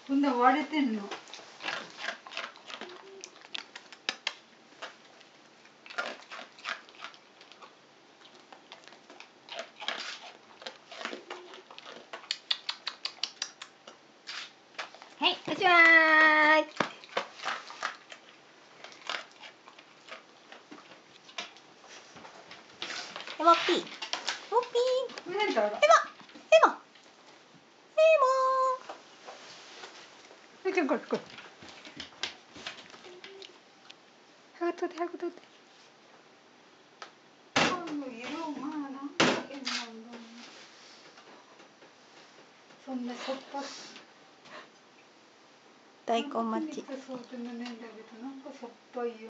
こんな割れてんの。 はい、おしまい。エモピー、エモピー。 なんだろう。 エモ、エモ、エモ。 ちょこれこれ。早く取って早く取って。そんなしょっぱい。 大根待ち。 そうでもねえんだけど、なんかしょっぱいよ。